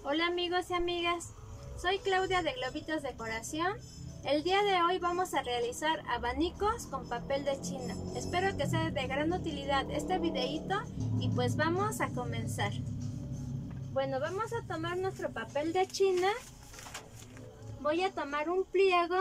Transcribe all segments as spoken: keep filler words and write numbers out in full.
Hola amigos y amigas, soy Claudia de Globitos Decoración. El día de hoy vamos a realizar abanicos con papel de China. Espero que sea de gran utilidad este videíto y pues vamos a comenzar. Bueno, vamos a tomar nuestro papel de China. Voy a tomar un pliego.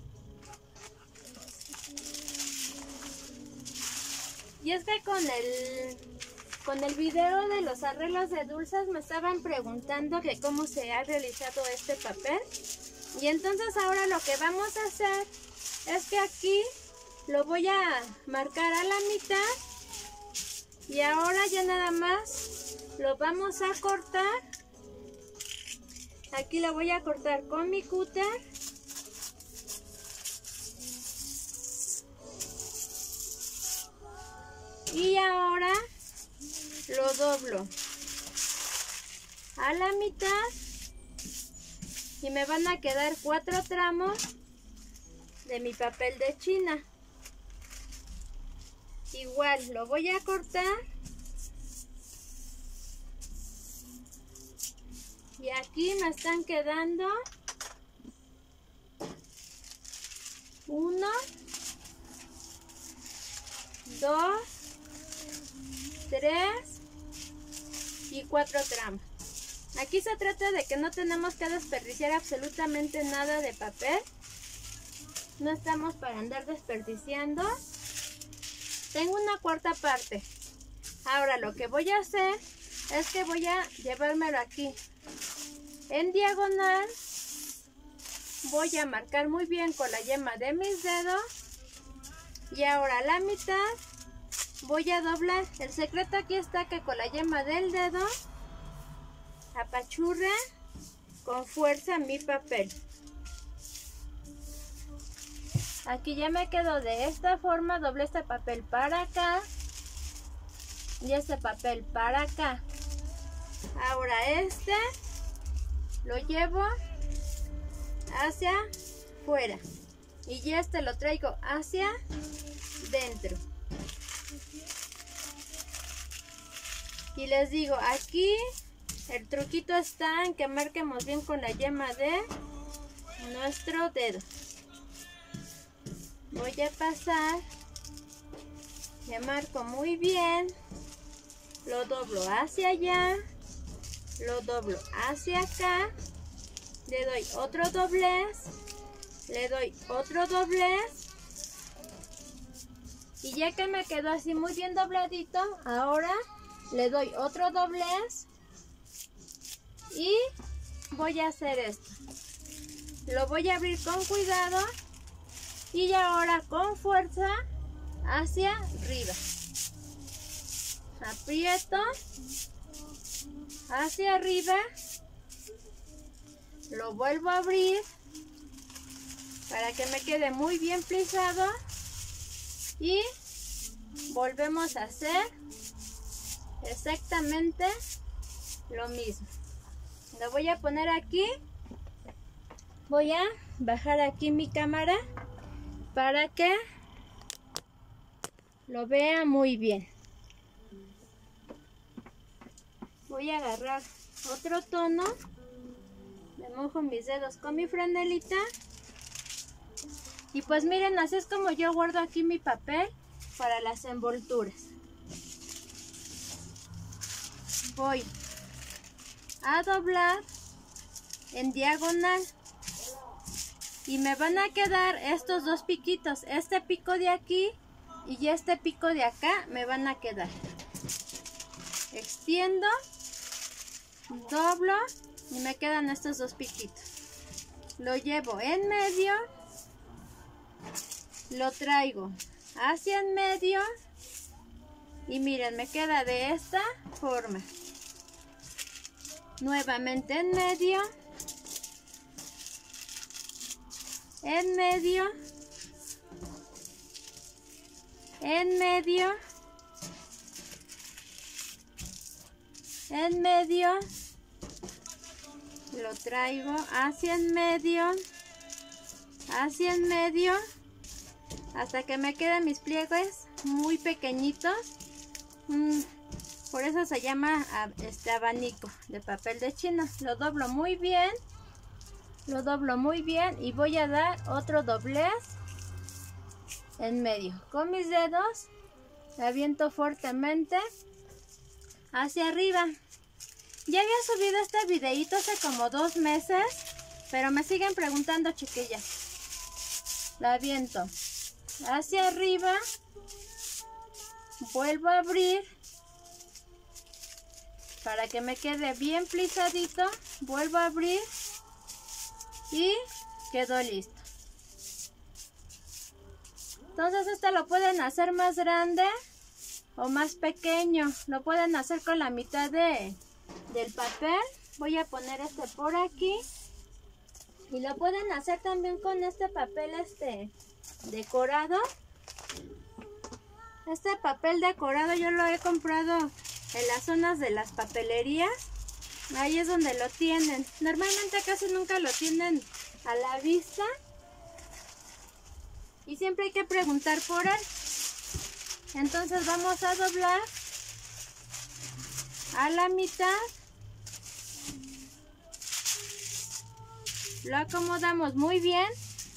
Y es que con el, con el video de los arreglos de dulces me estaban preguntando que cómo se ha realizado este papel. Y entonces ahora lo que vamos a hacer es que aquí lo voy a marcar a la mitad. Y ahora ya nada más lo vamos a cortar. Aquí lo voy a cortar con mi cúter. Y ahora lo doblo a la mitad y me van a quedar cuatro tramos de mi papel de China. Igual lo voy a cortar y aquí me están quedando uno, dos, tres y cuatro tramos. Aquí se trata de que no tenemos que desperdiciar absolutamente nada de papel. No estamos para andar desperdiciando. Tengo una cuarta parte. Ahora lo que voy a hacer es que voy a llevármelo aquí en diagonal. Voy a marcar muy bien con la yema de mis dedos. Y ahora a la mitad voy a doblar. El secreto aquí está que con la yema del dedo apachurre con fuerza mi papel. Aquí ya me quedo de esta forma. Doblé este papel para acá y este papel para acá. Ahora este lo llevo hacia fuera y este lo traigo hacia dentro. Y les digo, aquí el truquito está en que marquemos bien con la yema de nuestro dedo. Voy a pasar, le marco muy bien, lo doblo hacia allá, lo doblo hacia acá, le doy otro doblez, le doy otro doblez. Y ya que me quedó así muy bien dobladito, ahora le doy otro doblez y voy a hacer esto. Lo voy a abrir con cuidado y ahora con fuerza hacia arriba. Aprieto hacia arriba. Lo vuelvo a abrir para que me quede muy bien plisado y volvemos a hacer exactamente lo mismo. Lo voy a poner aquí. Voy a bajar aquí mi cámara para que lo vea muy bien. Voy a agarrar otro tono. Me mojo mis dedos con mi franelita. Y pues miren, así es como yo guardo aquí mi papel para las envolturas. Voy a doblar en diagonal y me van a quedar estos dos piquitos, este pico de aquí y este pico de acá me van a quedar. Extiendo, doblo y me quedan estos dos piquitos. Lo llevo en medio, lo traigo hacia en medio y miren, me queda de esta forma. Nuevamente en medio, en medio, en medio, en medio, lo traigo hacia en medio, hacia en medio, hasta que me queden mis pliegues muy pequeñitos. Por eso se llama este abanico de papel de China. Lo doblo muy bien. Lo doblo muy bien y voy a dar otro doblez en medio. Con mis dedos la aviento fuertemente hacia arriba. Ya había subido este videito hace como dos meses, pero me siguen preguntando, chiquillas. La aviento hacia arriba, vuelvo a abrir para que me quede bien plisadito, vuelvo a abrir y quedó listo. Entonces este lo pueden hacer más grande o más pequeño, lo pueden hacer con la mitad de, del papel. Voy a poner este por aquí y lo pueden hacer también con este papel este decorado. Este papel decorado yo lo he comprado en las zonas de las papelerías. Ahí es donde lo tienen. Normalmente casi nunca lo tienen a la vista. Y siempre hay que preguntar por él. Entonces vamos a doblar a la mitad. Lo acomodamos muy bien.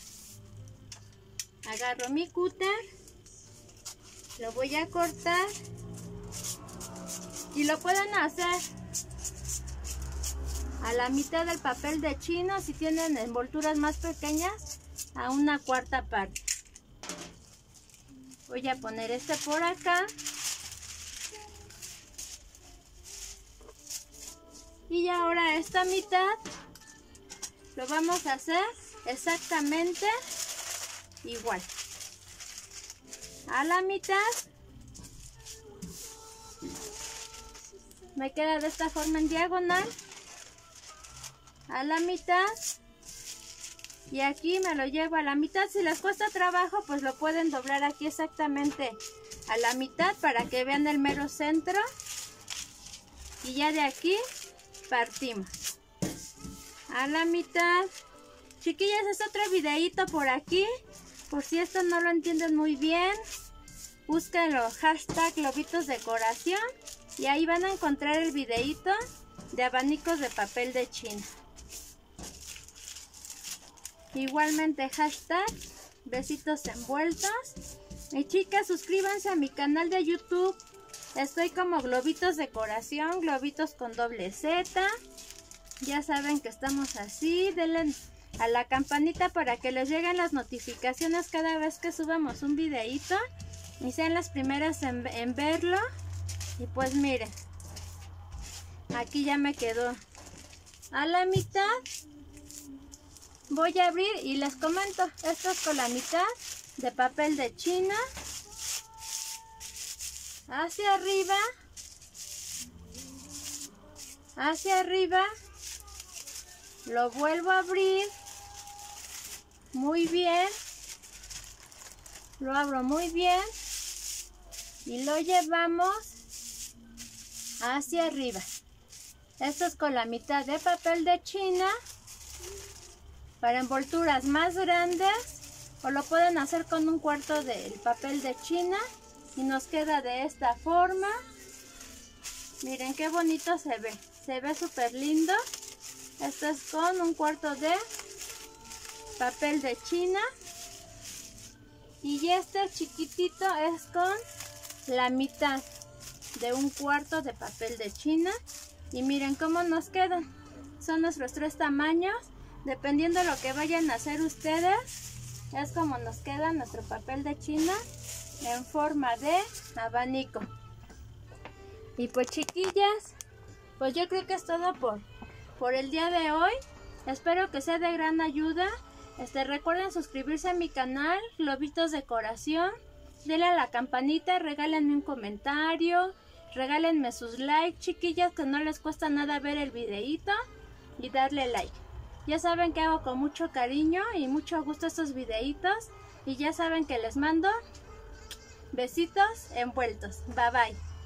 Agarro mi cúter. Lo voy a cortar. Y lo pueden hacer a la mitad del papel de China, si tienen envolturas más pequeñas, a una cuarta parte. Voy a poner este por acá. Y ahora esta mitad lo vamos a hacer exactamente igual. A la mitad me queda de esta forma en diagonal. A la mitad. Y aquí me lo llevo a la mitad. Si les cuesta trabajo, pues lo pueden doblar aquí exactamente a la mitad para que vean el mero centro. Y ya de aquí partimos a la mitad. Chiquillas, es otro videíto por aquí. Por si esto no lo entienden muy bien, búsquenlo, hashtag globitos decoración. Y ahí van a encontrar el videíto de abanicos de papel de China. Igualmente hashtag besitos envueltos. Y chicas, suscríbanse a mi canal de YouTube. Estoy como globitos decoración, globitos con doble Z. Ya saben que estamos así. Denle a la campanita para que les lleguen las notificaciones cada vez que subamos un videíto y sean las primeras en, en verlo. Y pues miren, aquí ya me quedó a la mitad. Voy a abrir y les comento, esto es con la mitad de papel de China. Hacia arriba. Hacia arriba. Lo vuelvo a abrir. Muy bien. Lo abro muy bien. Y lo llevamos hacia arriba. Esto es con la mitad de papel de China. Para envolturas más grandes, o lo pueden hacer con un cuarto del papel de China y nos queda de esta forma. Miren qué bonito se ve, se ve súper lindo. Esto es con un cuarto de papel de China y este chiquitito es con la mitad de un cuarto de papel de China. Y miren cómo nos quedan, son nuestros tres tamaños. Dependiendo de lo que vayan a hacer ustedes, es como nos queda nuestro papel de China en forma de abanico. Y pues chiquillas, pues yo creo que es todo por, por el día de hoy. Espero que sea de gran ayuda. Este, recuerden suscribirse a mi canal, Globitos Decoración. Denle a la campanita, regálenme un comentario, regálenme sus likes, chiquillas, que no les cuesta nada ver el videíto y darle like. Ya saben que hago con mucho cariño y mucho gusto estos videitos. Y ya saben que les mando besitos envueltos. Bye bye.